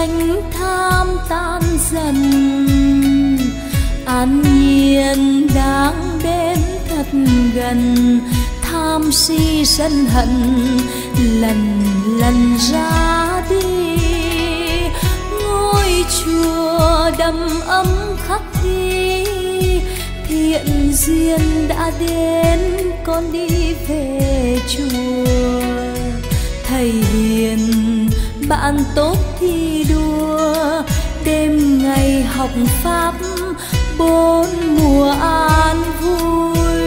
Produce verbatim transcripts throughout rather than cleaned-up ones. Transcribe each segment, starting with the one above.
tánh tham tan dần. An nhiên đang đến thật gần, tham si sân hận lần lần ra đi. Ngôi chùa đầm ấm khắc ghi, thiện duyên đã đến con đi về chùa. Thầy hiền bạn tốt thi đua, đêm ngày học pháp bốn mùa an vui.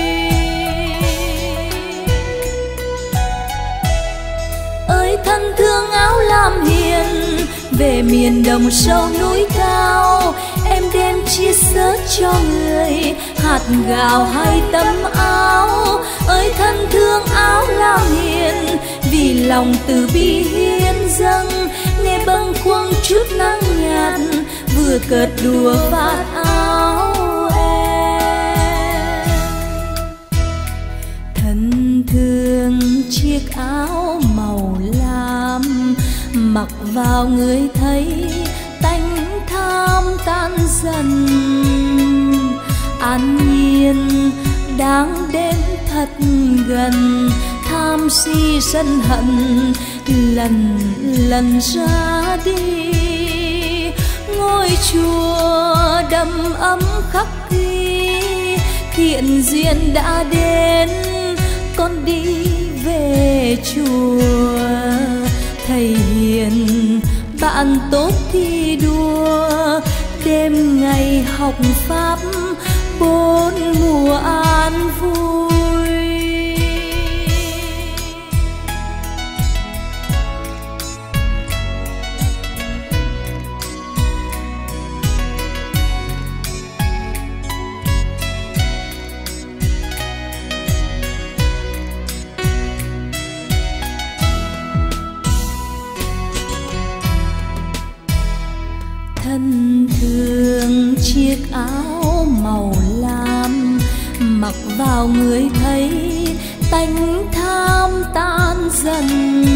Ơi thân thương áo lam hiền, về miền đồng sâu núi cao, em đem chia sớt cho người hạt gạo hay tấm áo. Ơi thân thương áo lam hiền, vì lòng từ bi hiến dâng, nghe bâng khuâng chút nắng nhạt, vừa cợt đùa vạt áo em. Thân thương chiếc áo màu lam, mặc vào người thấy tánh tham tan dần. An nhiên đang đến thật gần, tham si sân hận lần lần ra đi. Ngôi chùa đầm ấm khắc ghi, thiện duyên đã đến con đi về chùa. Thầy hiền bạn tốt thi đua, đêm ngày học pháp bốn mùa an vui. Thân thương chiếc áo màu lam, mặc vào người thấy tánh tham tan dần.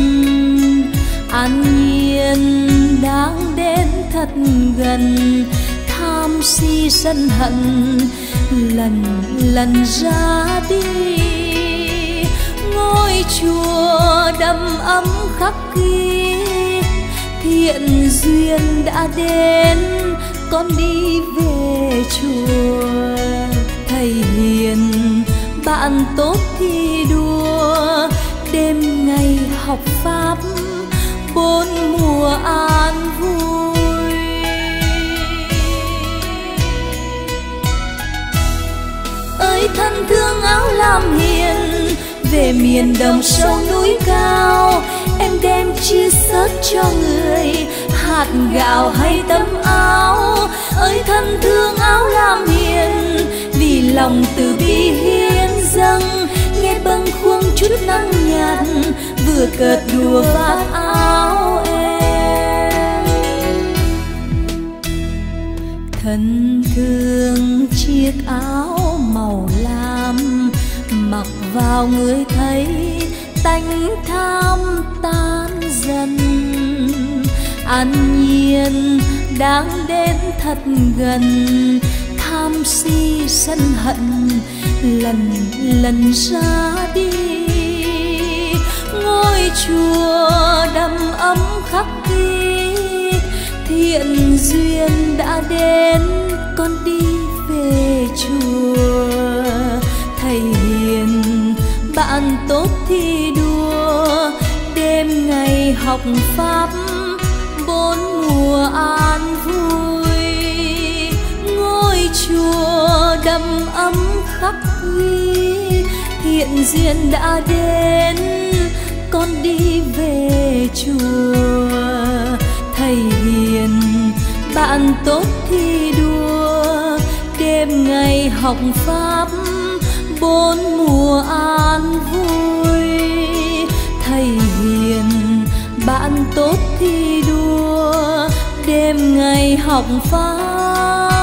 An nhiên đang đến thật gần, tham si sân hận lần lần ra đi. Ngôi chùa đầm ấm khắc ghi, thiện duyên đã đến con đi về chùa. Thầy hiền bạn tốt thi đua, đêm ngày học pháp bốn mùa an vui. Ơi thân thương áo lam hiền, về miền đồng sâu núi cao, em đem chia sớt cho người hạt gạo hay tấm áo. Ơi thân thương áo lam hiền, vì lòng từ bi hiến dâng, nghe bâng khuâng chút nắng nhạt, vừa cợt đùa vạt áo em. Thân thương chiếc áo màu lam, mặc vào người thấy tánh tham tan dần. An nhiên đang đến thật gần, tham si sân hận lần lần ra đi. Ngôi chùa đầm ấm khắc ghi, thiện duyên đã đến con đi về chùa. Thầy hiền bạn tốt thi đua, đêm ngày học pháp bốn mùa an vui. Ngôi chùa đầm ấm khắc ghi, thiện duyên đã đến con đi về chùa. Thầy hiền bạn tốt thi đua, đêm ngày học pháp bốn mùa an vui. Thầy hiền bạn tốt thi đua, đêm ngày học pháp